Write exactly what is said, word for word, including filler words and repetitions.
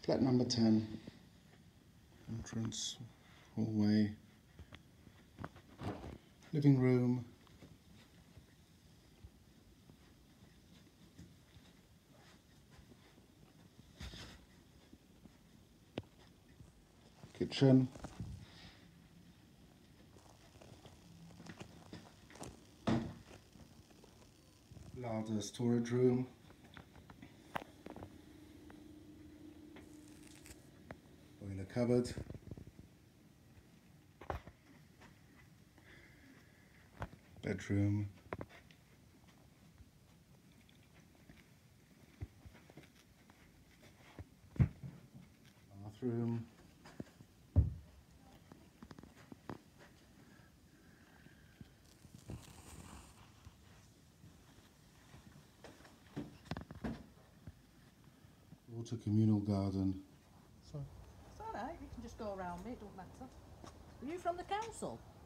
Flat number ten. Entrance, hallway, living room, kitchen, larder storage room, boiler cupboard, bedroom, bathroom, water communal garden. Sorry. It's alright, you can just go around me, it don't matter. Are you from the council?